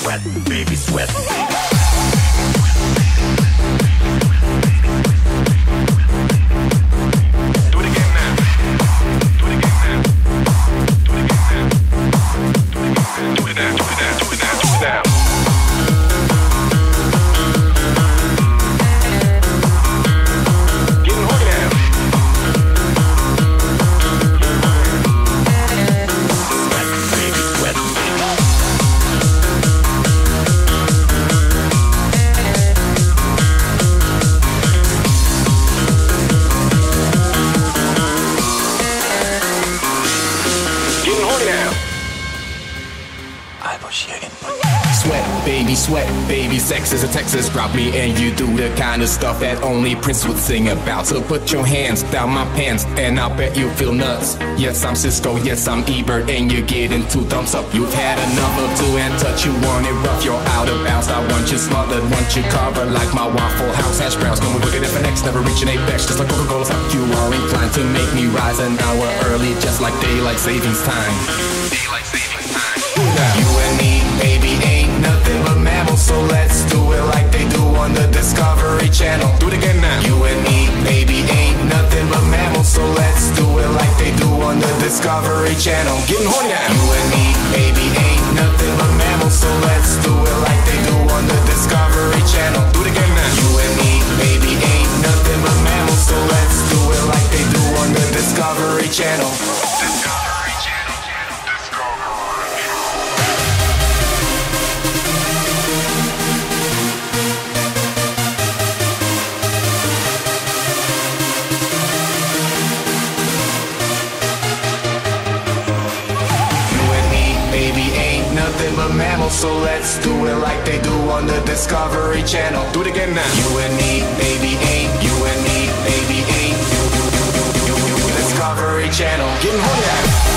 sweat, baby, sweat. Do it again now. Do it again now. Do it again now. Do it now. Do it now. Do it now. Do it now. Getting horny now. Sweat, baby, sweat. Getting horny now. Sweat, baby, sex is a Texas drop me and you do the kind of stuff that only Prince would sing about. So put your hands down my pants and I'll bet you feel nuts. Yes, I'm Cisco, yes, I'm Ebert, and you're getting two thumbs up. You've had enough of two and touch, you want it rough, you're out of bounds. I want you smothered, want you covered like my Waffle House hash browns. Going wicked if an X, never reaching apex, just like Coca-Cola's up. You are inclined to make me rise an hour early, just like daylight savings time. Daylight savings time. You and me, baby, ain't nothing but mammals, so let's do it like they do on the Discovery Channel. Do it again now. You and me, baby, ain't nothing but mammals, so let's do it like they do on the Discovery Channel. Getting horny now. You and me, baby, ain't nothing but mammals, so let's do it like they do on the Discovery Channel. Do it again now. You and me, baby, ain't nothing but mammals, so let's do it like they do on the Discovery Channel. Nothing but mammals, so let's do it like they do on the Discovery Channel. Do it again now. You and me, baby, ain't. You and me, baby, ain't. Discovery Channel. Getting horny now.